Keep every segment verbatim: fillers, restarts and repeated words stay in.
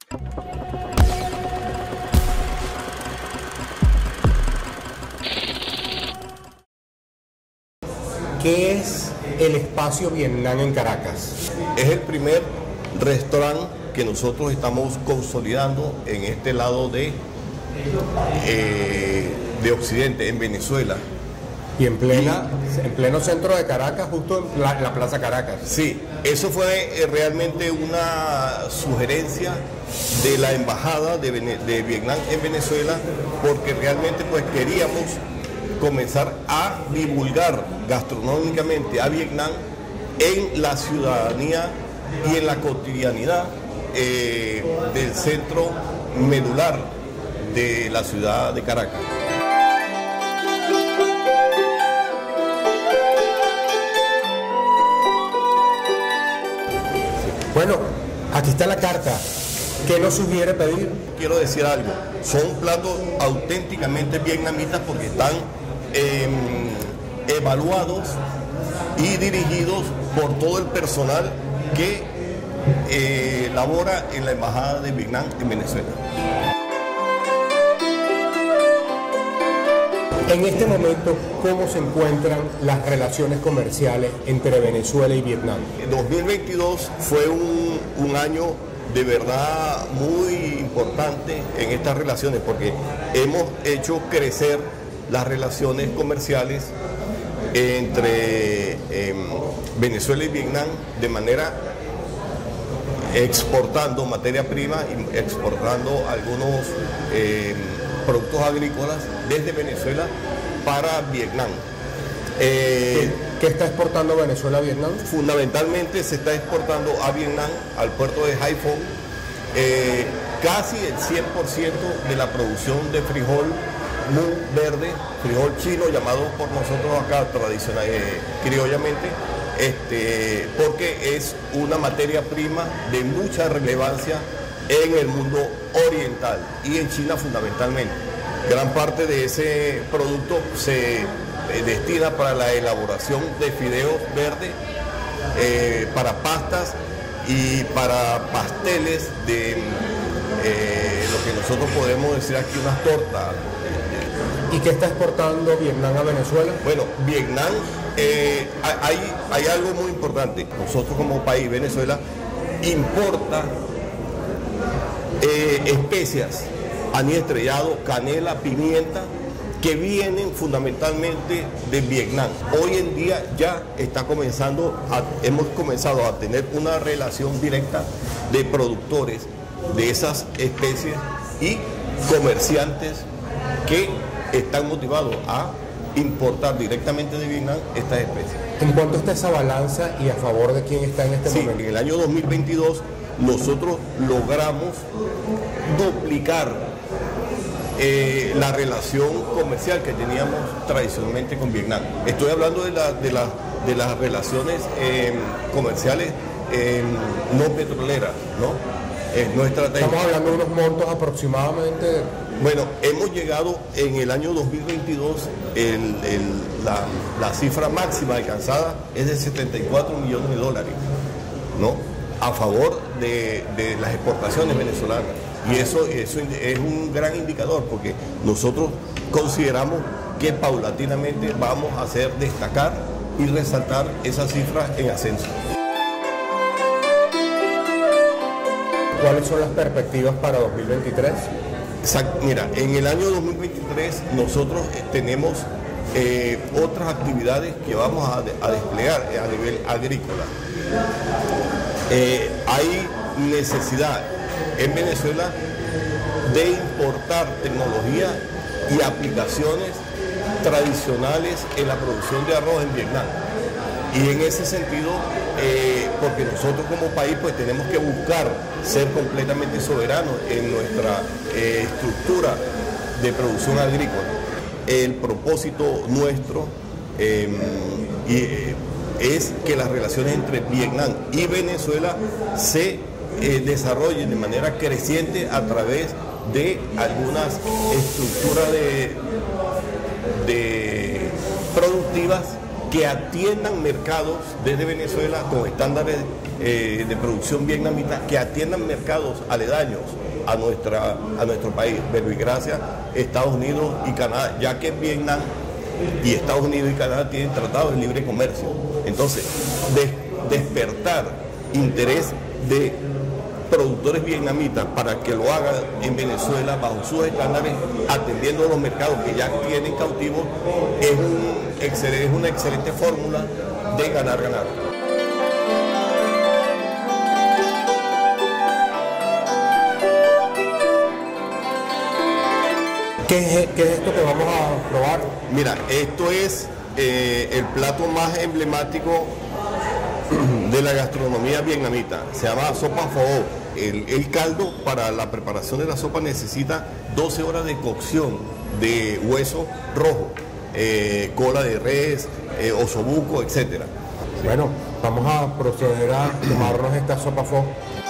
¿Qué es el Espacio Vietnam en Caracas? Es el primer restaurante que nosotros estamos consolidando en este lado de, eh, de Occidente, en Venezuela. Y en, plena, en pleno centro de Caracas, justo en la, la Plaza Caracas. Sí, eso fue eh, realmente una sugerencia de la Embajada de, de Vietnam en Venezuela, porque realmente pues queríamos comenzar a divulgar gastronómicamente a Vietnam en la ciudadanía y en la cotidianidad eh, del centro medular de la ciudad de Caracas. Bueno, aquí está la carta. ¿Qué nos sugiere pedir? Quiero decir algo, son platos auténticamente vietnamitas porque están eh, evaluados y dirigidos por todo el personal que eh, labora en la Embajada de Vietnam en Venezuela. En este momento, ¿cómo se encuentran las relaciones comerciales entre Venezuela y Vietnam? dos mil veintidós fue un, un año de verdad muy importante en estas relaciones porque hemos hecho crecer las relaciones comerciales entre eh, Venezuela y Vietnam de manera exportando materia prima y exportando algunos eh, productos agrícolas desde Venezuela para Vietnam. Eh, ¿Qué, ¿Qué está exportando Venezuela a Vietnam? Fundamentalmente se está exportando a Vietnam, al puerto de Haiphong, eh, casi el cien por ciento de la producción de frijol muy verde, frijol chino, llamado por nosotros acá tradicional, eh, criollamente, este, porque es una materia prima de mucha relevancia en el mundo oriental y en China fundamentalmente. Gran parte de ese producto se eh, destina para la elaboración de fideos verdes, eh, para pastas y para pasteles de eh, lo que nosotros podemos decir aquí unas tortas. ¿Y qué está exportando Vietnam a Venezuela? Bueno, Vietnam, eh, hay, hay algo muy importante. Nosotros como país, Venezuela, importa eh, especias, anís estrellado, canela, pimienta, que vienen fundamentalmente de Vietnam. Hoy en día ya está comenzando, a, hemos comenzado a tener una relación directa de productores de esas especies y comerciantes que están motivados a importar directamente de Vietnam estas especies. ¿En cuánto está esa balanza y a favor de quién está en este sí, momento? En el año dos mil veintidós nosotros logramos duplicar eh, la relación comercial que teníamos tradicionalmente con Vietnam. Estoy hablando de, la, de, la, de las relaciones eh, comerciales eh, no petroleras, ¿no? Eh, no estratégicas. Estamos hablando de unos montos aproximadamente. Bueno, hemos llegado en el año dos mil veintidós, el, el, la, la cifra máxima alcanzada es de setenta y cuatro millones de dólares, ¿no? A favor de, de las exportaciones venezolanas. Y eso, eso es un gran indicador porque nosotros consideramos que paulatinamente vamos a hacer destacar y resaltar esas cifras en ascenso. ¿Cuáles son las perspectivas para dos mil veintitrés? Mira, en el año dos mil veintitrés nosotros tenemos eh, otras actividades que vamos a, a desplegar a nivel agrícola. Eh, hay necesidad en Venezuela de importar tecnología y aplicaciones tradicionales en la producción de arroz en Vietnam. Y en ese sentido, eh, porque nosotros como país pues tenemos que buscar ser completamente soberanos en nuestra eh, estructura de producción agrícola. El propósito nuestro eh, y, eh, es que las relaciones entre Vietnam y Venezuela se eh, desarrollen de manera creciente a través de algunas estructuras de, de productivas que atiendan mercados desde Venezuela con estándares eh, de producción vietnamita que atiendan mercados aledaños a, nuestra, a nuestro país. Pero y gracias Estados Unidos y Canadá, ya que Vietnam y Estados Unidos y Canadá tienen tratados de libre comercio. Entonces, des, despertar interés de productores vietnamitas para que lo hagan en Venezuela bajo sus estándares, atendiendo los mercados que ya tienen cautivos, es, un excelente, es una excelente fórmula de ganar, ganar. ¿Qué es, ¿Qué es esto que vamos a probar? Mira, esto es eh, el plato más emblemático de la gastronomía vietnamita. Se llama sopa pho. El, el caldo para la preparación de la sopa necesita doce horas de cocción de hueso rojo, eh, cola de res, eh, osobuco, etcétera. Bueno, vamos a proceder a tomarnos esta sopa pho.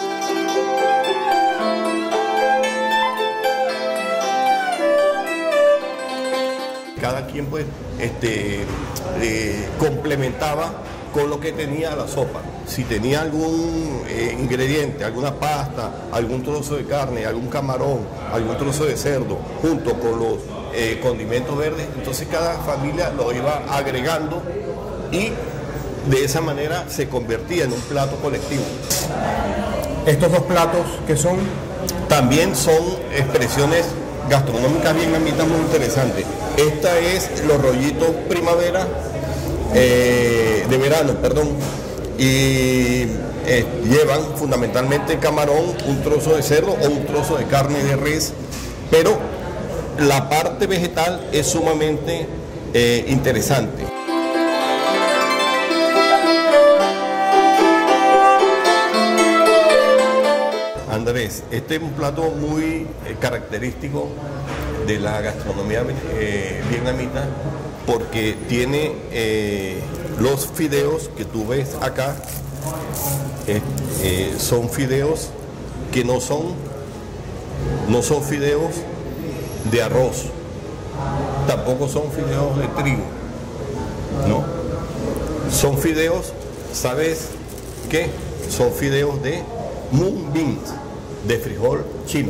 Cada quien pues este, eh, complementaba con lo que tenía la sopa. Si tenía algún eh, ingrediente, alguna pasta, algún trozo de carne, algún camarón, algún trozo de cerdo, junto con los eh, condimentos verdes, entonces cada familia lo iba agregando y de esa manera se convertía en un plato colectivo. Estos dos platos, ¿qué son? También son expresiones gastronómicas vietnamitas muy interesantes. Esta es los rollitos primavera, eh, de verano, perdón, y eh, llevan fundamentalmente camarón, un trozo de cerdo o un trozo de carne de res, pero la parte vegetal es sumamente eh, interesante. Andrés, este es un plato muy eh, característico de la gastronomía eh, vietnamita porque tiene eh, los fideos que tú ves acá, eh, eh, son fideos que no son, no son fideos de arroz, tampoco son fideos de trigo, no, son fideos, ¿sabes qué? Son fideos de mung beans, de frijol chino.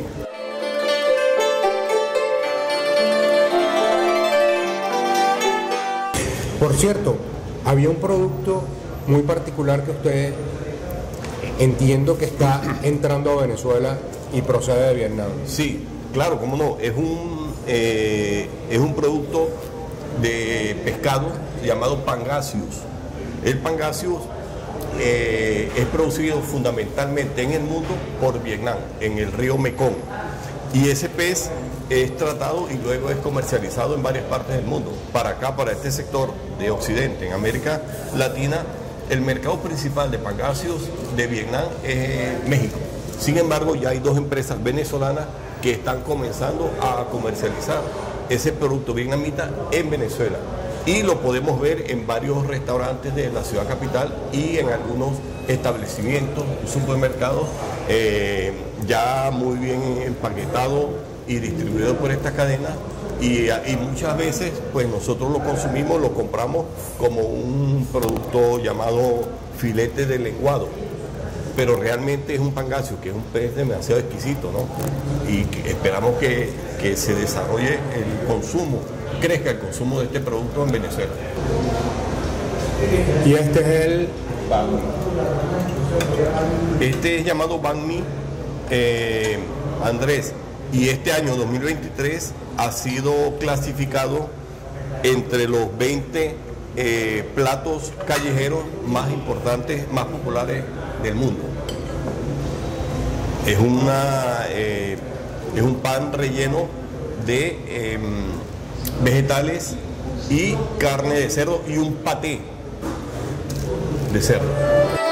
Por cierto, había un producto muy particular que usted entiendo que está entrando a Venezuela y procede de Vietnam. Sí, claro, cómo no, es un, eh, es un producto de pescado llamado pangasius. El pangasius eh, es producido fundamentalmente en el mundo por Vietnam, en el río Mekong. Y ese pez es tratado y luego es comercializado en varias partes del mundo. Para acá, para este sector de Occidente, en América Latina, el mercado principal de pangasius de Vietnam es México. Sin embargo, ya hay dos empresas venezolanas que están comenzando a comercializar ese producto vietnamita en Venezuela. Y lo podemos ver en varios restaurantes de la ciudad capital y en algunos establecimientos, supermercados, eh, ya muy bien empaquetado y distribuido por esta cadena. Y, y muchas veces pues nosotros lo consumimos, lo compramos como un producto llamado filete de lenguado, pero realmente es un pangasio, que es un pez demasiado exquisito, ¿no? Y que esperamos que, que se desarrolle el consumo, crezca el consumo de este producto en Venezuela. Y este es el... Este es llamado banh mi, eh, Andrés, y este año dos mil veintitrés ha sido clasificado entre los veinte eh, platos callejeros más importantes, más populares del mundo. Es, una, eh, es un pan relleno de eh, vegetales y carne de cerdo y un paté de cerdo.